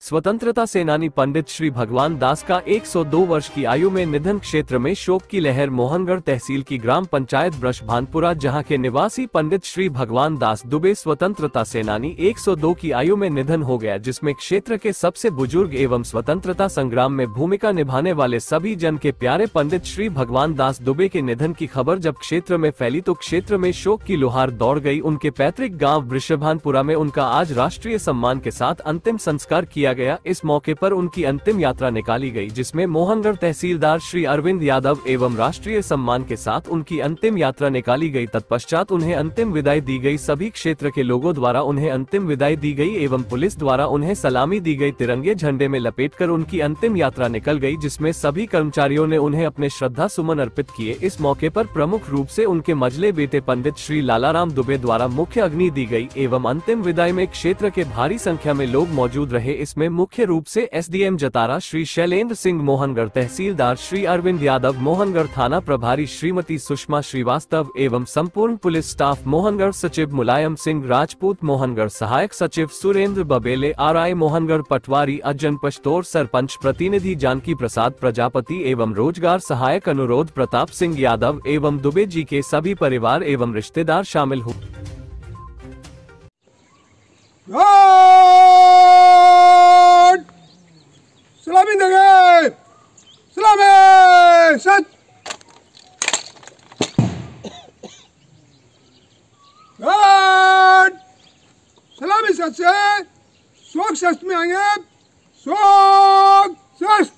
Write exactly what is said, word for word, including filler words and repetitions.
स्वतंत्रता सेनानी पंडित श्री भगवान दास का एक सौ दो वर्ष की आयु में निधन। क्षेत्र में शोक की लहर। मोहनगढ़ तहसील की ग्राम पंचायत ब्रशभानपुरा जहां के निवासी पंडित श्री भगवान दास दुबे स्वतंत्रता सेनानी एक सौ दो की आयु में निधन हो गया, जिसमें क्षेत्र के सबसे बुजुर्ग एवं स्वतंत्रता संग्राम में भूमिका निभाने वाले सभी जन के प्यारे पंडित श्री भगवान दास दुबे के निधन की खबर जब क्षेत्र में फैली तो क्षेत्र में शोक की लुहार दौड़ गई। उनके पैतृक गाँव ब्रशभानपुरा में उनका आज राष्ट्रीय सम्मान के साथ अंतिम संस्कार किया गया। इस मौके पर उनकी अंतिम यात्रा निकाली गई, जिसमें मोहनगढ़ तहसीलदार श्री अरविंद यादव एवं राष्ट्रीय सम्मान के साथ उनकी अंतिम यात्रा निकाली गई। तत्पश्चात उन्हें अंतिम विदाई दी गई। सभी क्षेत्र के लोगों द्वारा उन्हें अंतिम विदाई दी गई एवं पुलिस द्वारा उन्हें सलामी दी गई। तिरंगे झंडे में लपेटकर उनकी अंतिम यात्रा निकल गई, जिसमें सभी कर्मचारियों ने उन्हें अपने श्रद्धा सुमन अर्पित किए। इस मौके पर प्रमुख रूप से उनके मझले बेटे पंडित श्री लालाराम दुबे द्वारा मुख्य अग्नि दी गई एवं अंतिम विदाई में क्षेत्र के भारी संख्या में लोग मौजूद रहे। इसमें मुख्य रूप से एसडीएम जतारा श्री शैलेंद्र सिंह, मोहनगढ़ तहसीलदार श्री अरविंद यादव, मोहनगढ़ थाना प्रभारी श्रीमती सुषमा श्रीवास्तव एवं संपूर्ण पुलिस स्टाफ, मोहनगढ़ सचिव मुलायम सिंह राजपूत, मोहनगढ़ सहायक सचिव सुरेंद्र बबेले, आरआई मोहनगढ़ पटवारी अज्जन पश्तौर, सरपंच प्रतिनिधि जानकी प्रसाद प्रजापति एवं रोजगार सहायक अनुरोध प्रताप सिंह यादव एवं दुबे जी के सभी परिवार एवं रिश्तेदार शामिल हुए। सलामी देंगे, सलामी सच सलामी सच से शोक शस्त में आएंगे, शोक शस्त।